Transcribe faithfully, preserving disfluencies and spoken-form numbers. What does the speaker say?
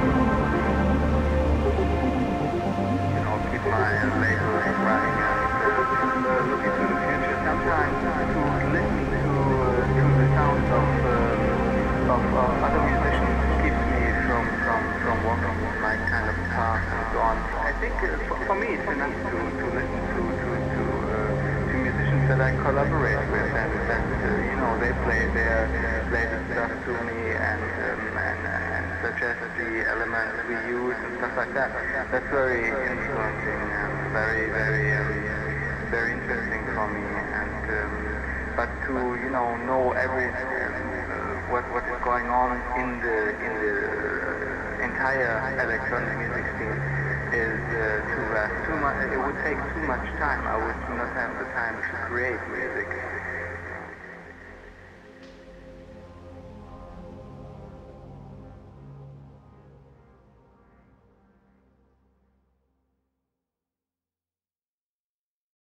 you know, keep my label running and uh, look into the future. Sometimes to listen to uh, to the sounds of, uh, of of other musicians keeps me from from from walking my kind of path and so on. I think uh, for, for me it's enough to to listen to to to, uh, to musicians that I collaborate with and that uh, you know they play their latest stuff to me and um, and, and suggest the elements we use and stuff like that. That's very influencing and very very um, very interesting for me. And um, but to you know know every um, uh, what what is going on in the in the uh, entire electronic music scene is uh, too vast, too much. It would take too much time. I would not have the time to create music.